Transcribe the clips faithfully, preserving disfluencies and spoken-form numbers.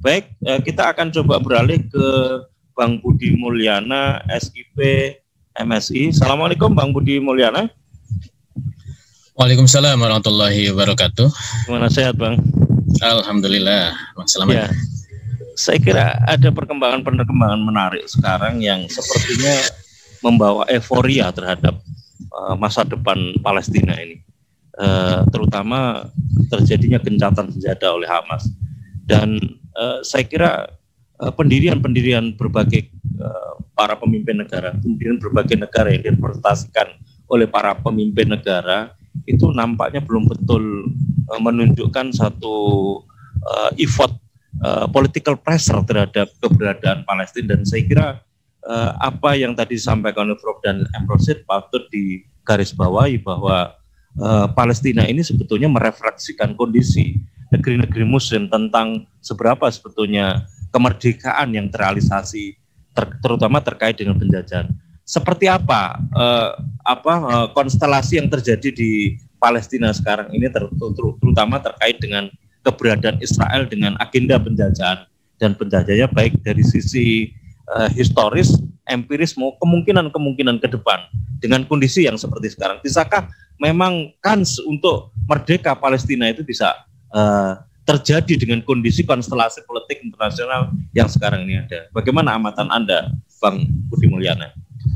Baik, eh, kita akan coba beralih ke Bang Budi Mulyana, S I P M S I. Assalamualaikum Bang Budi Mulyana. Waalaikumsalam warahmatullahi wabarakatuh. Gimana, sehat Bang? Alhamdulillah, Bang, selamat. Ya, saya kira ada perkembangan-perkembangan menarik sekarang yang sepertinya membawa euforia terhadap uh, masa depan Palestina ini. Uh, terutama terjadinya gencatan senjata oleh Hamas. Dan uh, saya kira uh, pendirian-pendirian berbagai uh, para pemimpin negara, pendirian berbagai negara yang direpresentasikan oleh para pemimpin negara itu nampaknya belum betul uh, menunjukkan satu uh, effort uh, political pressure terhadap keberadaan Palestina. Dan saya kira uh, apa yang tadi disampaikan oleh Prof dan M Rosid patut digarisbawahi bahwa uh, Palestina ini sebetulnya merefleksikan kondisi negeri-negeri Muslim tentang seberapa sebetulnya kemerdekaan yang terrealisasi, ter, terutama terkait dengan penjajahan. Seperti apa eh, apa eh, konstelasi yang terjadi di Palestina sekarang ini ter, ter, terutama terkait dengan keberadaan Israel dengan agenda penjajahan dan penjajahnya baik dari sisi eh, historis, empiris mau kemungkinan-kemungkinan ke depan dengan kondisi yang seperti sekarang. Bisakah memang kans untuk merdeka Palestina itu bisa eh, terjadi dengan kondisi konstelasi politik internasional yang sekarang ini ada? Bagaimana amatan Anda, Bang Budi Mulyana?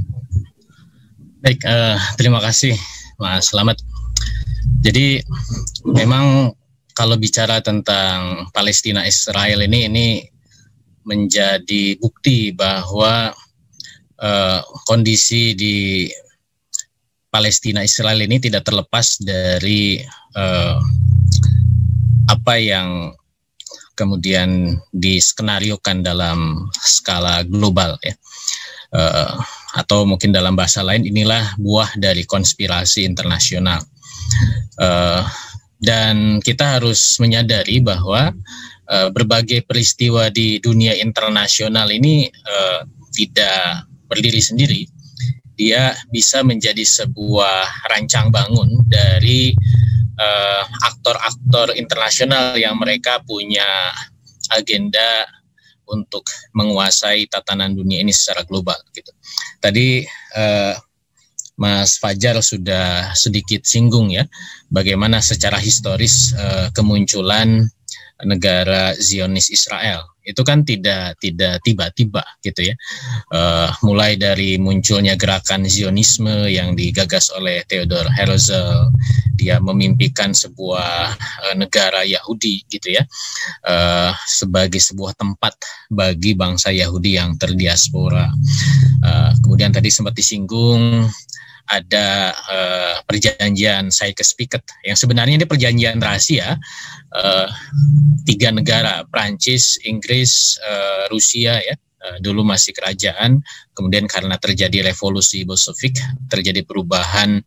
Baik, uh, terima kasih Mas Selamat. Jadi memang kalau bicara tentang Palestina Israel ini ini menjadi bukti bahwa uh, kondisi di Palestina Israel ini tidak terlepas dari uh, apa yang kemudian diskenariokan dalam skala global ya. Uh, atau mungkin dalam bahasa lain inilah buah dari konspirasi internasional. Uh, dan kita harus menyadari bahwa uh, berbagai peristiwa di dunia internasional ini uh, tidak berdiri sendiri. Dia bisa menjadi sebuah rancang bangun dari uh, aktor-aktor internasional yang mereka punya agenda untuk menguasai tatanan dunia ini secara global gitu. Tadi eh, Mas Fajar sudah sedikit singgung ya, bagaimana secara historis eh, kemunculan negara Zionis Israel itu kan tidak tidak tiba-tiba gitu ya. Uh, mulai dari munculnya gerakan Zionisme yang digagas oleh Theodor Herzl, dia memimpikan sebuah uh, negara Yahudi gitu ya, uh, sebagai sebuah tempat bagi bangsa Yahudi yang terdiaspora. Uh, kemudian tadi sempat disinggung ada uh, perjanjian Sykes-Picot yang sebenarnya ini perjanjian rahasia uh, tiga negara, Prancis, Inggris, uh, Rusia ya, uh, dulu masih kerajaan, kemudian karena terjadi revolusi Bolshevik, terjadi perubahan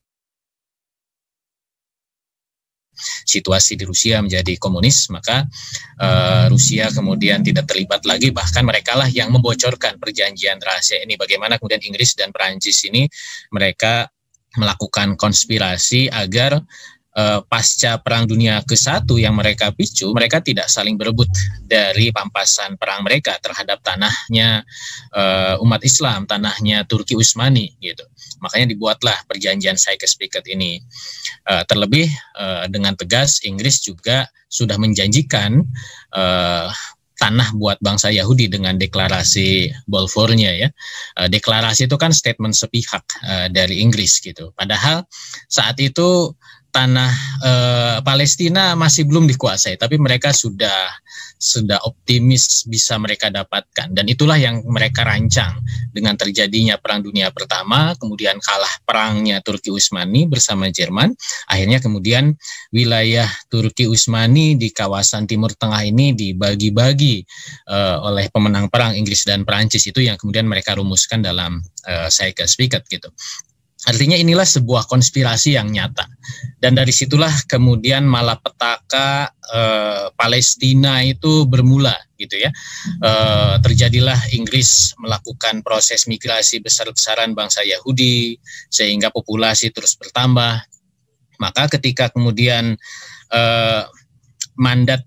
situasi di Rusia menjadi komunis, maka uh, Rusia kemudian tidak terlibat lagi, bahkan merekalah yang membocorkan perjanjian rahasia ini. Bagaimana kemudian Inggris dan Perancis ini mereka melakukan konspirasi agar uh, pasca Perang Dunia ke satu yang mereka picu, mereka tidak saling berebut dari pampasan perang mereka terhadap tanahnya uh, umat Islam, tanahnya Turki Utsmani gitu. Makanya dibuatlah perjanjian Sykes-Picot ini. Uh, terlebih uh, dengan tegas Inggris juga sudah menjanjikan uh, tanah buat bangsa Yahudi dengan deklarasi Balfour-nya ya. Uh, deklarasi itu kan statement sepihak uh, dari Inggris gitu. Padahal saat itu tanah uh, Palestina masih belum dikuasai, tapi mereka sudah sudah optimis bisa mereka dapatkan, dan itulah yang mereka rancang dengan terjadinya Perang Dunia Pertama, kemudian kalah perangnya Turki Utsmani bersama Jerman, akhirnya kemudian wilayah Turki Utsmani di kawasan Timur Tengah ini dibagi-bagi uh, oleh pemenang perang Inggris dan Perancis, itu yang kemudian mereka rumuskan dalam uh, Sykes-Picot gitu. Artinya inilah sebuah konspirasi yang nyata, dan dari situlah kemudian malapetaka eh, Palestina itu bermula gitu ya. Eh, terjadilah Inggris melakukan proses migrasi besar-besaran bangsa Yahudi sehingga populasi terus bertambah. Maka ketika kemudian eh, mandat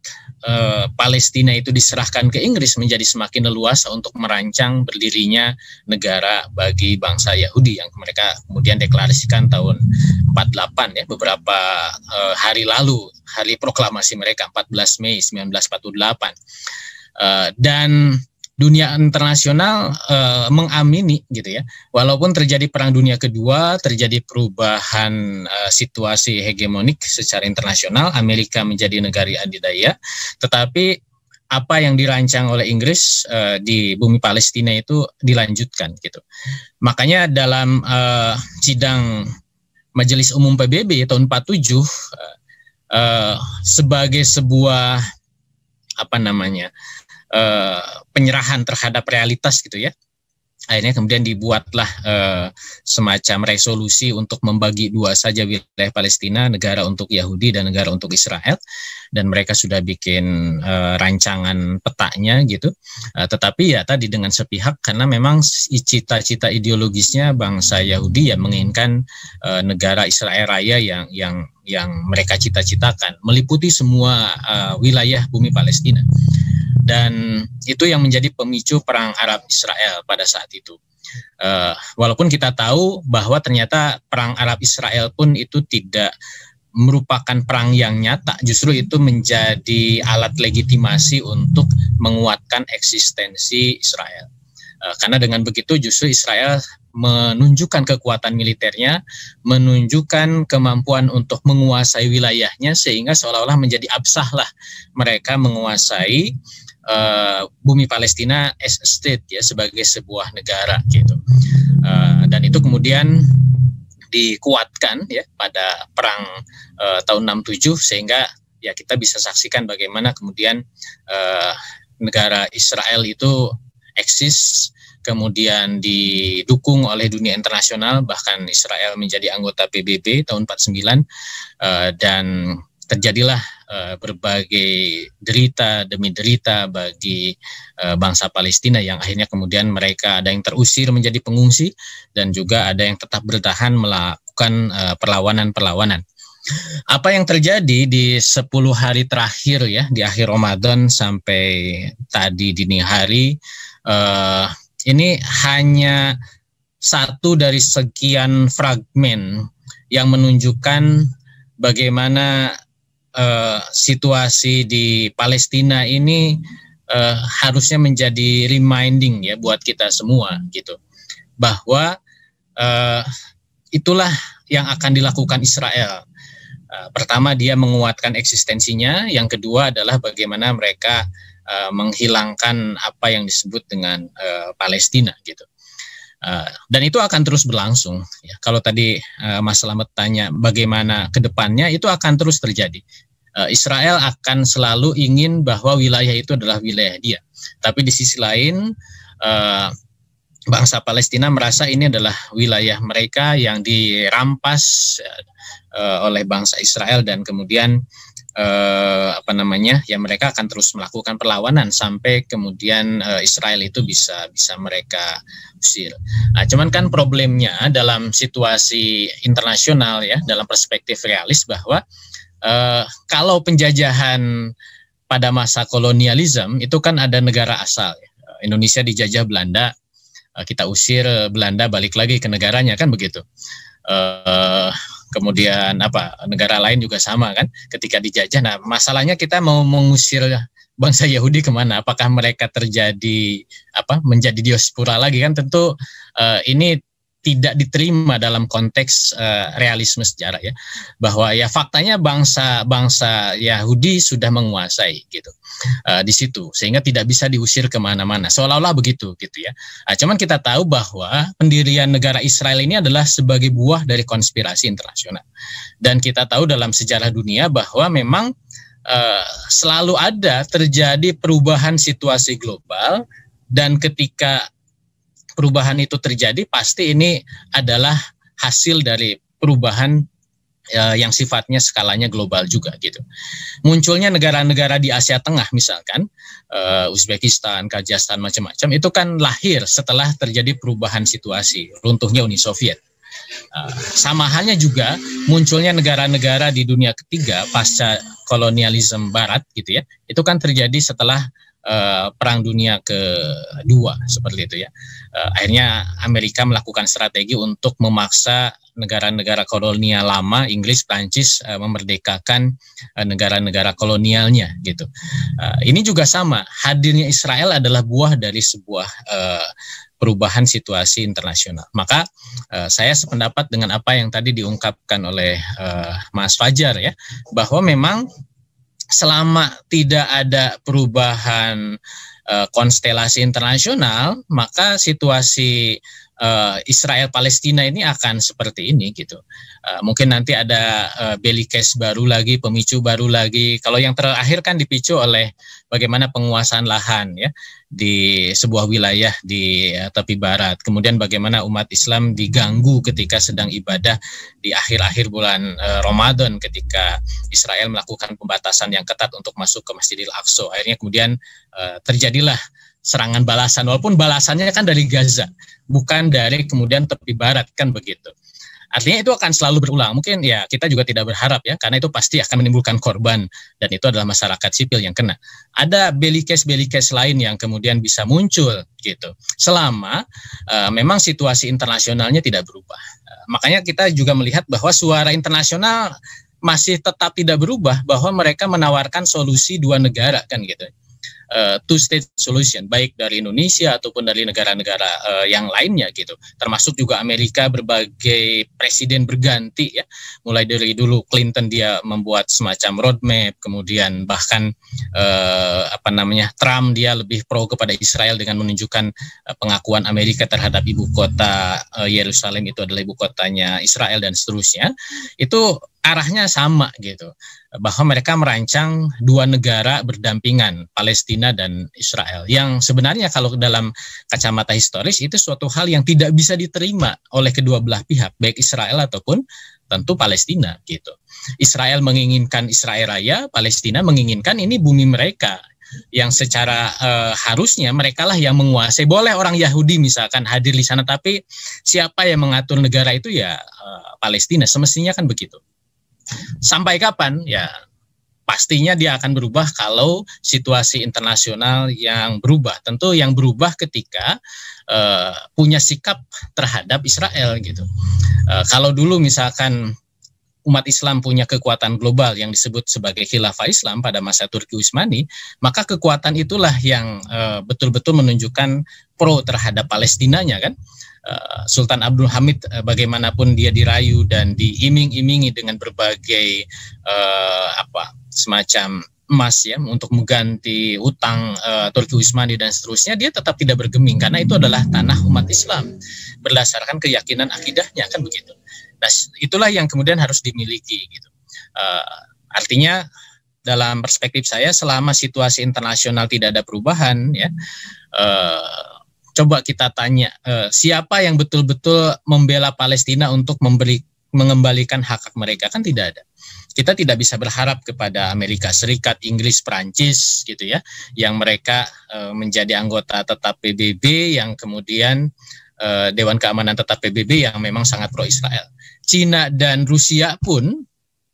uh, Palestina itu diserahkan ke Inggris menjadi semakin leluasa untuk merancang berdirinya negara bagi bangsa Yahudi yang mereka kemudian deklarasikan tahun empat puluh delapan ya, beberapa uh, hari lalu, hari proklamasi mereka empat belas Mei seribu sembilan ratus empat puluh delapan. Uh, dan dunia internasional uh, mengamini gitu ya, walaupun terjadi perang dunia kedua, terjadi perubahan uh, situasi hegemonik secara internasional, Amerika menjadi negara adidaya, tetapi apa yang dirancang oleh Inggris uh, di bumi Palestina itu dilanjutkan gitu. Makanya dalam uh, sidang Majelis Umum P B B tahun empat puluh tujuh uh, uh, sebagai sebuah apa namanya Uh, penyerahan terhadap realitas gitu ya, akhirnya kemudian dibuatlah uh, semacam resolusi untuk membagi dua saja wilayah Palestina, negara untuk Yahudi dan negara untuk Israel, dan mereka sudah bikin uh, rancangan petanya gitu, uh, tetapi ya tadi dengan sepihak karena memang cita-cita ideologisnya bangsa Yahudi yang menginginkan uh, negara Israel Raya yang yang yang mereka cita-citakan meliputi semua uh, wilayah bumi Palestina. Dan itu yang menjadi pemicu perang Arab Israel pada saat itu. Uh, walaupun kita tahu bahwa ternyata perang Arab Israel pun itu tidak merupakan perang yang nyata, justru itu menjadi alat legitimasi untuk menguatkan eksistensi Israel. Uh, karena dengan begitu justru Israel menunjukkan kekuatan militernya, menunjukkan kemampuan untuk menguasai wilayahnya, sehingga seolah-olah menjadi absah lah mereka menguasai Uh, bumi Palestina as a state ya, sebagai sebuah negara gitu, uh, dan itu kemudian dikuatkan ya pada perang uh, tahun enam puluh tujuh, sehingga ya kita bisa saksikan bagaimana kemudian uh, negara Israel itu eksis, kemudian didukung oleh dunia internasional, bahkan Israel menjadi anggota P B B tahun empat puluh sembilan, uh, dan terjadilah uh, berbagai derita demi derita bagi uh, bangsa Palestina yang akhirnya kemudian mereka ada yang terusir menjadi pengungsi dan juga ada yang tetap bertahan melakukan uh, perlawanan-perlawanan. Apa yang terjadi di sepuluh hari terakhir ya, di akhir Ramadan sampai tadi dini hari, uh, ini hanya satu dari sekian fragmen yang menunjukkan bagaimana Uh, situasi di Palestina ini uh, harusnya menjadi reminding ya buat kita semua gitu, bahwa uh, itulah yang akan dilakukan Israel. Uh, pertama dia menguatkan eksistensinya, yang kedua adalah bagaimana mereka uh, menghilangkan apa yang disebut dengan uh, Palestina gitu. Uh, dan itu akan terus berlangsung. Ya. Kalau tadi uh, Mas Slamet tanya bagaimana ke depannya, itu akan terus terjadi. Uh, Israel akan selalu ingin bahwa wilayah itu adalah wilayah dia. Tapi di sisi lain, uh, bangsa Palestina merasa ini adalah wilayah mereka yang dirampas uh, oleh bangsa Israel, dan kemudian Uh, apa namanya ya mereka akan terus melakukan perlawanan sampai kemudian uh, Israel itu bisa bisa mereka usir. Nah, cuman kan problemnya dalam situasi internasional ya, dalam perspektif realis, bahwa uh, kalau penjajahan pada masa kolonialisme itu kan ada negara asal ya. Indonesia dijajah Belanda, uh, kita usir Belanda, balik lagi ke negaranya, kan begitu. Uh, Kemudian apa negara lain juga sama kan ketika dijajah. Nah, masalahnya kita mau mengusir bangsa Yahudi kemana? Apakah mereka terjadi apa menjadi diaspora lagi kan? Tentu uh, ini tidak diterima dalam konteks uh, realisme sejarah ya, bahwa ya faktanya bangsa bangsa Yahudi sudah menguasai gitu uh, di situ, sehingga tidak bisa diusir kemana-mana, seolah-olah begitu gitu ya. Nah, cuman kita tahu bahwa pendirian negara Israel ini adalah sebagai buah dari konspirasi internasional, dan kita tahu dalam sejarah dunia bahwa memang uh, selalu ada terjadi perubahan situasi global, dan ketika perubahan itu terjadi, pasti ini adalah hasil dari perubahan uh, yang sifatnya skalanya global juga gitu. Munculnya negara-negara di Asia Tengah misalkan, uh, Uzbekistan, Kazakhstan, macam-macam, itu kan lahir setelah terjadi perubahan situasi, runtuhnya Uni Soviet. Uh, sama halnya juga munculnya negara-negara di dunia ketiga pasca kolonialisme Barat gitu ya, itu kan terjadi setelah uh, Perang Dunia Kedua seperti itu ya. Uh, akhirnya Amerika melakukan strategi untuk memaksa negara-negara kolonial lama, Inggris, Prancis uh, memerdekakan uh, negara-negara kolonialnya gitu. Uh, ini juga sama, hadirnya Israel adalah buah dari sebuah uh, perubahan situasi internasional. Maka uh, saya sependapat dengan apa yang tadi diungkapkan oleh uh, Mas Fajar ya, bahwa memang selama tidak ada perubahan uh, konstelasi internasional, maka situasi Uh, Israel Palestina ini akan seperti ini gitu. Uh, mungkin nanti ada uh, belly case baru lagi, pemicu baru lagi. Kalau yang terakhir kan dipicu oleh bagaimana penguasaan lahan ya di sebuah wilayah di uh, tepi barat. Kemudian bagaimana umat Islam diganggu ketika sedang ibadah di akhir-akhir bulan uh, Ramadan ketika Israel melakukan pembatasan yang ketat untuk masuk ke Masjidil Aqsa. Akhirnya kemudian uh, terjadilah serangan balasan, walaupun balasannya kan dari Gaza, bukan dari kemudian tepi barat, kan begitu. Artinya itu akan selalu berulang. Mungkin ya kita juga tidak berharap ya, karena itu pasti akan menimbulkan korban, dan itu adalah masyarakat sipil yang kena. Ada belly case-belly case lain yang kemudian bisa muncul gitu, selama uh, memang situasi internasionalnya tidak berubah. Uh, makanya kita juga melihat bahwa suara internasional masih tetap tidak berubah, bahwa mereka menawarkan solusi dua negara kan gitu. Uh, two state solution, baik dari Indonesia ataupun dari negara-negara uh, yang lainnya gitu, termasuk juga Amerika, berbagai presiden berganti ya, mulai dari dulu Clinton dia membuat semacam roadmap, kemudian bahkan uh, apa namanya Trump dia lebih pro kepada Israel dengan menunjukkan uh, pengakuan Amerika terhadap ibu kota uh, Yerusalem itu adalah ibu kotanya Israel dan seterusnya. Itu arahnya sama gitu, bahwa mereka merancang dua negara berdampingan, Palestina dan Israel, yang sebenarnya kalau dalam kacamata historis itu suatu hal yang tidak bisa diterima oleh kedua belah pihak, baik Israel ataupun tentu Palestina gitu. Israel menginginkan Israel Raya, Palestina menginginkan ini bumi mereka, yang secara uh, harusnya mereka lah yang menguasai. Boleh orang Yahudi misalkan hadir di sana, tapi siapa yang mengatur negara itu ya uh, Palestina, semestinya kan begitu. Sampai kapan? Ya pastinya dia akan berubah kalau situasi internasional yang berubah. Tentu yang berubah ketika uh, punya sikap terhadap Israel gitu. Uh, kalau dulu misalkan umat Islam punya kekuatan global yang disebut sebagai Khilafah Islam pada masa Turki Utsmani, maka kekuatan itulah yang uh, betul-betul menunjukkan pro terhadap Palestinanya kan. Uh, Sultan Abdul Hamid uh, bagaimanapun dia dirayu dan diiming-imingi dengan berbagai uh, apa semacam emas ya untuk mengganti utang uh, Turki Utsmani dan seterusnya, dia tetap tidak bergeming karena itu adalah tanah umat Islam berdasarkan keyakinan akidahnya kan begitu. Nah, itulah yang kemudian harus dimiliki gitu. Uh, artinya dalam perspektif saya selama situasi internasional tidak ada perubahan ya, uh, coba kita tanya uh, siapa yang betul-betul membela Palestina untuk memberi mengembalikan hak-hak mereka, kan tidak ada. Kita tidak bisa berharap kepada Amerika Serikat, Inggris, Prancis gitu ya, yang mereka uh, menjadi anggota tetap P B B, yang kemudian uh, Dewan Keamanan Tetap P B B yang memang sangat pro Israel. Cina dan Rusia pun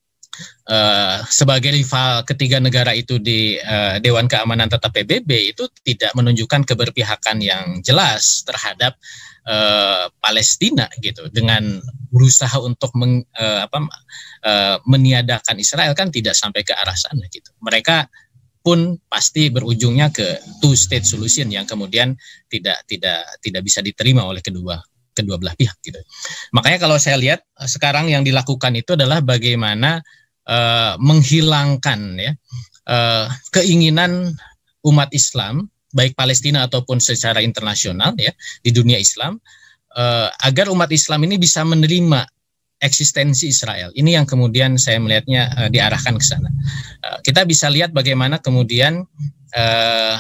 Uh, sebagai rival ketiga negara itu di uh, Dewan Keamanan Tetap P B B itu tidak menunjukkan keberpihakan yang jelas terhadap uh, Palestina gitu, dengan berusaha untuk meng, uh, apa, uh, meniadakan Israel kan tidak sampai ke arah sana gitu. Mereka pun pasti berujungnya ke two state solution yang kemudian tidak tidak tidak bisa diterima oleh kedua kedua belah pihak gitu. Makanya kalau saya lihat sekarang yang dilakukan itu adalah bagaimana Uh, menghilangkan ya uh, keinginan umat Islam baik Palestina ataupun secara internasional ya di dunia Islam uh, agar umat Islam ini bisa menerima eksistensi Israel. Ini yang kemudian saya melihatnya uh, diarahkan ke sana. Uh, kita bisa lihat bagaimana kemudian uh,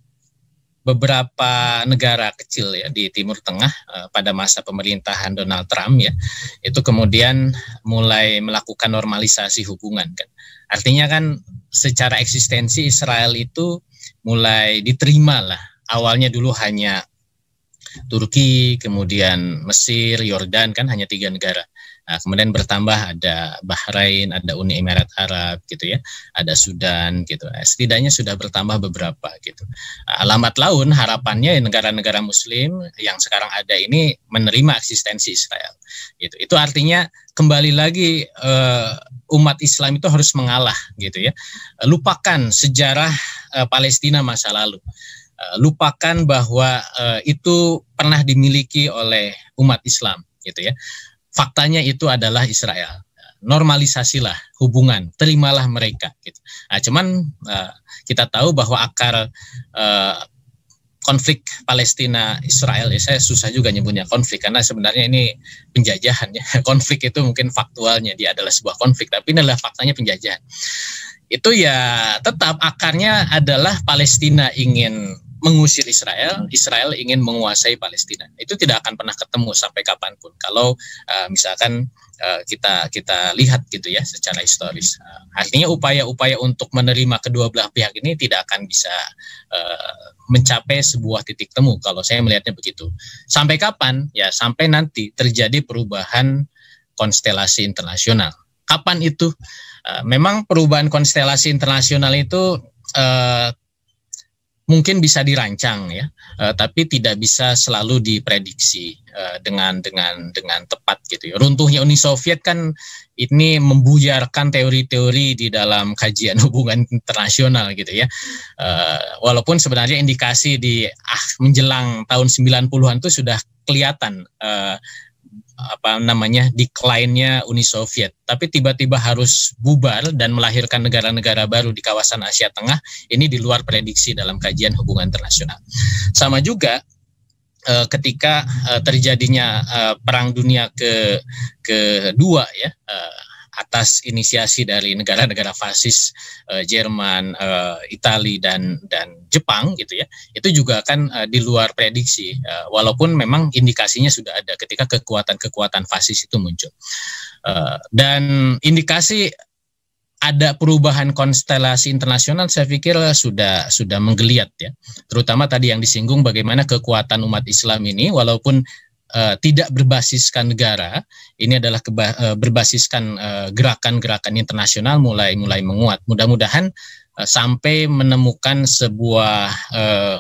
beberapa negara kecil ya di Timur Tengah uh, pada masa pemerintahan Donald Trump ya, itu kemudian mulai melakukan normalisasi hubungan kan. Artinya kan secara eksistensi Israel itu mulai diterima lah. Awalnya dulu hanya Turki, kemudian Mesir, Yordan, kan hanya tiga negara. Nah, kemudian bertambah ada Bahrain, ada Uni Emirat Arab gitu ya, ada Sudan gitu. Nah, setidaknya sudah bertambah beberapa gitu. Nah, lambat laun harapannya negara-negara Muslim yang sekarang ada ini menerima eksistensi Israel. Gitu. Itu artinya kembali lagi uh, umat Islam itu harus mengalah gitu ya. Lupakan sejarah uh, Palestina masa lalu. Uh, lupakan bahwa uh, itu pernah dimiliki oleh umat Islam gitu ya. Faktanya itu adalah Israel. Normalisasilah hubungan, terimalah mereka. Gitu. Nah, cuman uh, kita tahu bahwa akar uh, konflik Palestina Israel, ya saya susah juga nyebutnya konflik karena sebenarnya ini penjajahan ya. Konflik itu mungkin faktualnya dia adalah sebuah konflik, tapi ini adalah faktanya penjajahan. Itu ya tetap akarnya adalah Palestina ingin mengusir Israel, Israel ingin menguasai Palestina. Itu tidak akan pernah ketemu sampai kapanpun. Kalau uh, misalkan uh, kita kita lihat gitu ya secara historis. Uh, artinya upaya-upaya untuk menerima kedua belah pihak ini tidak akan bisa uh, mencapai sebuah titik temu kalau saya melihatnya begitu. Sampai kapan? Ya sampai nanti terjadi perubahan konstelasi internasional. Kapan itu? Uh, memang perubahan konstelasi internasional itu uh, mungkin bisa dirancang ya, uh, tapi tidak bisa selalu diprediksi uh, dengan dengan dengan tepat gitu ya. Runtuhnya Uni Soviet kan ini membuyarkan teori-teori di dalam kajian hubungan internasional gitu ya. Uh, walaupun sebenarnya indikasi di ah, menjelang tahun sembilan puluhan itu sudah kelihatan uh, apa namanya decline-nya Uni Soviet, tapi tiba-tiba harus bubar dan melahirkan negara-negara baru di kawasan Asia Tengah, ini di luar prediksi dalam kajian hubungan internasional. Sama juga eh, ketika eh, terjadinya eh, Perang Dunia ke kedua ya, eh, atas inisiasi dari negara-negara fasis eh, Jerman, eh, Italia dan dan Jepang gitu ya, itu juga kan eh, di luar prediksi, eh, walaupun memang indikasinya sudah ada ketika kekuatan-kekuatan fasis itu muncul, eh, dan indikasi ada perubahan konstelasi internasional saya pikir sudah sudah menggeliat ya, terutama tadi yang disinggung bagaimana kekuatan umat Islam ini walaupun Uh, tidak berbasiskan negara, ini adalah keba- uh, berbasiskan uh, gerakan-gerakan internasional mulai mulai menguat. Mudah-mudahan uh, sampai menemukan sebuah uh,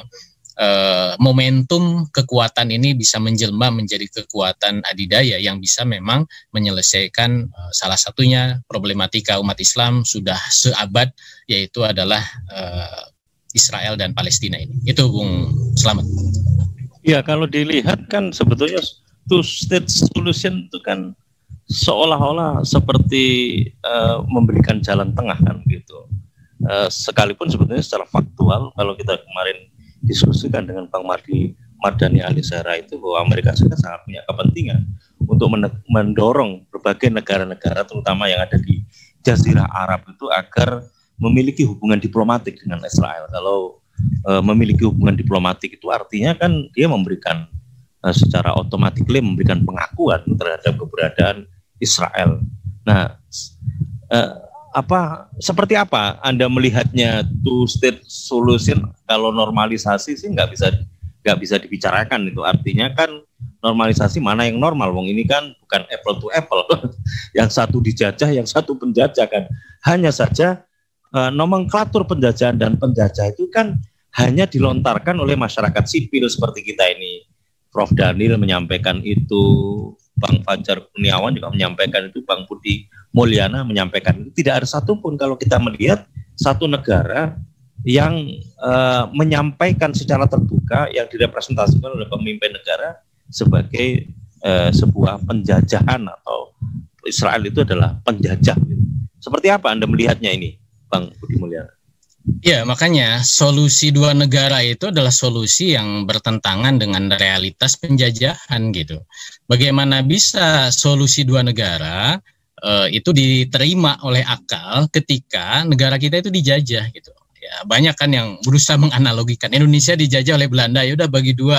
uh, momentum kekuatan ini bisa menjelma menjadi kekuatan adidaya yang bisa memang menyelesaikan uh, salah satunya problematika umat Islam sudah seabad, yaitu adalah uh, Israel dan Palestina ini. Itu Bung Slamet. Ya, kalau dilihat kan sebetulnya two state solution itu kan seolah-olah seperti uh, memberikan jalan tengah kan gitu. Uh, sekalipun sebetulnya secara faktual kalau kita kemarin diskusikan dengan Bang Mardi Mardhani Alisera itu bahwa Amerika Serikat sangat punya kepentingan untuk mendorong berbagai negara-negara terutama yang ada di Jazirah Arab itu agar memiliki hubungan diplomatik dengan Israel. Kalau Uh, memiliki hubungan diplomatik itu artinya kan dia memberikan uh, secara otomatis memberikan pengakuan terhadap keberadaan Israel. Nah, uh, apa seperti apa Anda melihatnya two state solution? Kalau normalisasi sih nggak bisa nggak bisa dibicarakan itu. Artinya kan normalisasi mana yang normal? Wong ini kan bukan apple to apple. Yang satu dijajah, yang satu penjajah kan. Hanya saja Uh, nomenklatur penjajahan dan penjajah itu kan hanya dilontarkan oleh masyarakat sipil seperti kita ini. Prof Daniel menyampaikan itu, Bang Fajar Kurniawan juga menyampaikan itu, Bang Budi Mulyana menyampaikan itu. Tidak ada satupun kalau kita melihat satu negara yang uh, menyampaikan secara terbuka yang direpresentasikan oleh pemimpin negara sebagai uh, sebuah penjajahan atau Israel itu adalah penjajah. Seperti apa Anda melihatnya ini, Bang Budi Mulyana? Ya, makanya solusi dua negara itu adalah solusi yang bertentangan dengan realitas penjajahan gitu. Bagaimana bisa solusi dua negara uh, itu diterima oleh akal ketika negara kita itu dijajah gitu. Ya, banyak kan yang berusaha menganalogikan Indonesia dijajah oleh Belanda, ya udah bagi dua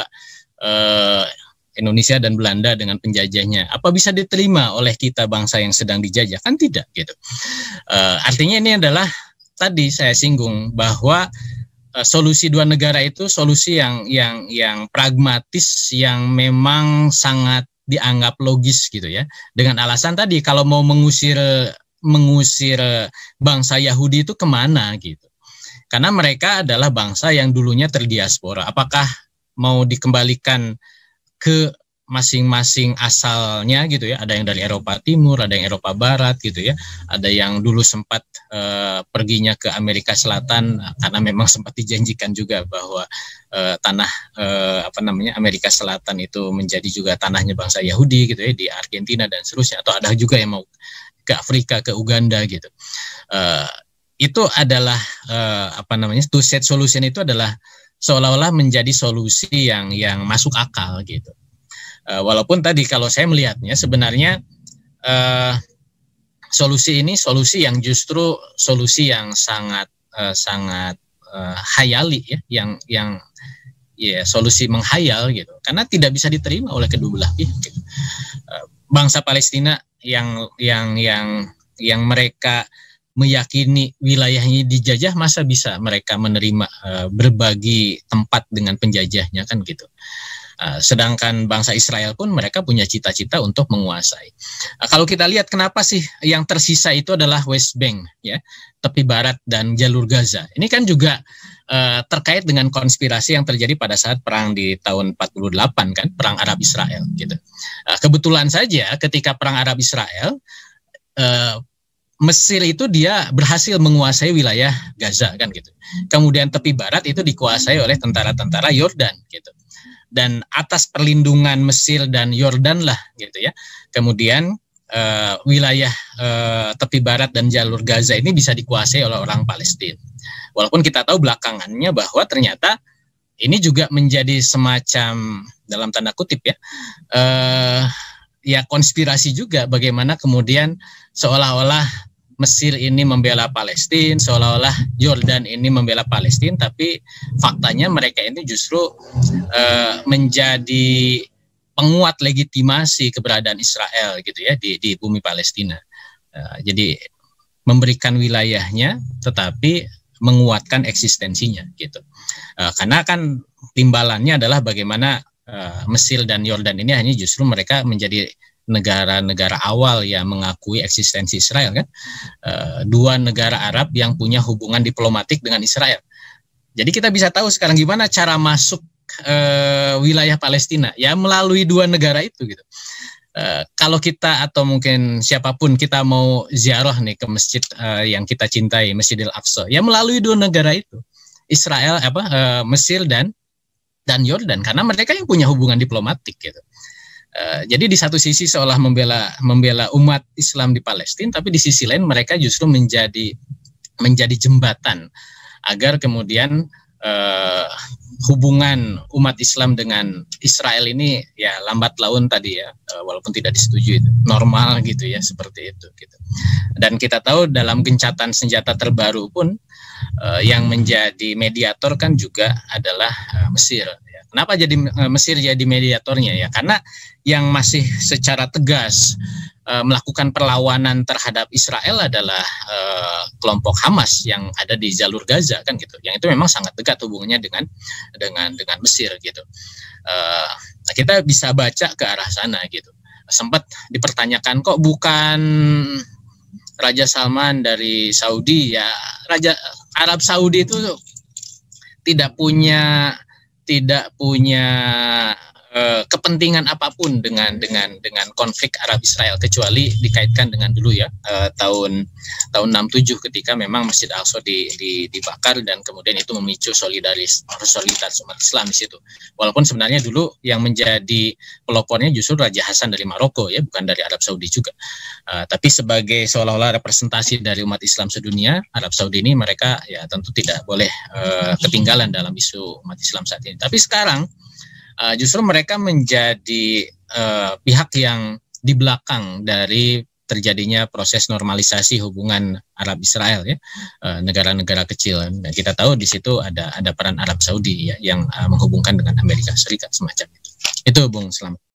uh, Indonesia dan Belanda dengan penjajahnya. Apa bisa diterima oleh kita bangsa yang sedang dijajah? Kan tidak gitu. Uh, artinya ini adalah tadi saya singgung bahwa solusi dua negara itu solusi yang yang yang pragmatis, yang memang sangat dianggap logis gitu ya. Dengan alasan tadi kalau mau mengusir mengusir bangsa Yahudi itu kemana gitu. Karena mereka adalah bangsa yang dulunya terdiaspora. Apakah mau dikembalikan ke masing-masing asalnya gitu ya, ada yang dari Eropa Timur, ada yang Eropa Barat gitu ya, ada yang dulu sempat uh, perginya ke Amerika Selatan karena memang sempat dijanjikan juga bahwa uh, tanah uh, apa namanya Amerika Selatan itu menjadi juga tanahnya bangsa Yahudi gitu ya, di Argentina dan seterusnya, atau ada juga yang mau ke Afrika, ke Uganda gitu. Uh, itu adalah uh, apa namanya two state solution itu adalah seolah-olah menjadi solusi yang yang masuk akal gitu. Uh, walaupun tadi kalau saya melihatnya sebenarnya uh, solusi ini solusi yang justru solusi yang sangat uh, sangat uh, hayali ya, yang yang ya solusi menghayal gitu, karena tidak bisa diterima oleh kedua belah pihak. Gitu. Uh, bangsa Palestina yang yang yang yang mereka meyakini wilayahnya dijajah, masa bisa mereka menerima uh, berbagi tempat dengan penjajahnya kan gitu. Uh, sedangkan bangsa Israel pun mereka punya cita-cita untuk menguasai. Uh, kalau kita lihat kenapa sih yang tersisa itu adalah West Bank ya, tepi barat dan jalur Gaza. Ini kan juga uh, terkait dengan konspirasi yang terjadi pada saat perang di tahun empat puluh delapan kan, perang Arab Israel gitu. Uh, kebetulan saja ketika perang Arab Israel, uh, Mesir itu dia berhasil menguasai wilayah Gaza kan gitu. Kemudian tepi barat itu dikuasai oleh tentara-tentara Yordan gitu. Dan atas perlindungan Mesir dan Yordan lah gitu ya. Kemudian uh, wilayah uh, tepi barat dan jalur Gaza ini bisa dikuasai oleh orang Palestina. Walaupun kita tahu belakangannya bahwa ternyata ini juga menjadi semacam dalam tanda kutip ya, uh, ya konspirasi juga, bagaimana kemudian seolah-olah Mesir ini membela Palestina, seolah-olah Yordan ini membela Palestina, tapi faktanya mereka ini justru uh, menjadi penguat legitimasi keberadaan Israel gitu ya di, di bumi Palestina. Uh, jadi memberikan wilayahnya, tetapi menguatkan eksistensinya gitu. Uh, karena kan timbalannya adalah bagaimana uh, Mesir dan Yordan ini hanya justru mereka menjadi negara-negara awal yang mengakui eksistensi Israel kan, uh, dua negara Arab yang punya hubungan diplomatik dengan Israel. Jadi kita bisa tahu sekarang gimana cara masuk uh, wilayah Palestina ya melalui dua negara itu gitu. Uh, kalau kita atau mungkin siapapun kita mau ziarah nih ke masjid uh, yang kita cintai, Masjidil Aqsa, ya melalui dua negara itu, Israel apa uh, Mesir dan dan Yordan, karena mereka yang punya hubungan diplomatik gitu. Uh, jadi di satu sisi seolah membela membela umat Islam di Palestina, tapi di sisi lain mereka justru menjadi menjadi jembatan agar kemudian uh, hubungan umat Islam dengan Israel ini ya lambat laun tadi ya, uh, walaupun tidak disetujui itu, normal gitu ya, seperti itu gitu. Dan kita tahu dalam gencatan senjata terbaru pun uh, yang menjadi mediator kan juga adalah uh, Mesir. Ya. Kenapa jadi uh, Mesir jadi mediatornya ya? Karena yang masih secara tegas uh, melakukan perlawanan terhadap Israel adalah uh, kelompok Hamas yang ada di jalur Gaza kan gitu. Yang itu memang sangat dekat hubungannya dengan dengan dengan Mesir gitu. Uh, nah kita bisa baca ke arah sana gitu. Sempat dipertanyakan kok bukan Raja Salman dari Saudi ya. Raja Arab Saudi itu tidak punya tidak punya kepentingan apapun dengan dengan dengan konflik Arab Israel, kecuali dikaitkan dengan dulu ya eh, tahun tahun enam puluh tujuh ketika memang Masjid Al-Aqsa di, di, dibakar dan kemudian itu memicu solidaris solidaritas umat Islam di situ. Walaupun sebenarnya dulu yang menjadi pelopornya justru Raja Hasan dari Maroko ya, bukan dari Arab Saudi juga. Uh, tapi sebagai seolah-olah representasi dari umat Islam sedunia, Arab Saudi ini mereka ya tentu tidak boleh uh, ketinggalan dalam isu umat Islam saat ini. Tapi sekarang Uh, justru mereka menjadi uh, pihak yang di belakang dari terjadinya proses normalisasi hubungan Arab Israel ya, uh, negara-negara kecil. Dan kita tahu di situ ada ada peran Arab Saudi ya yang uh, menghubungkan dengan Amerika Serikat semacam itu. Itu Bung Selamat.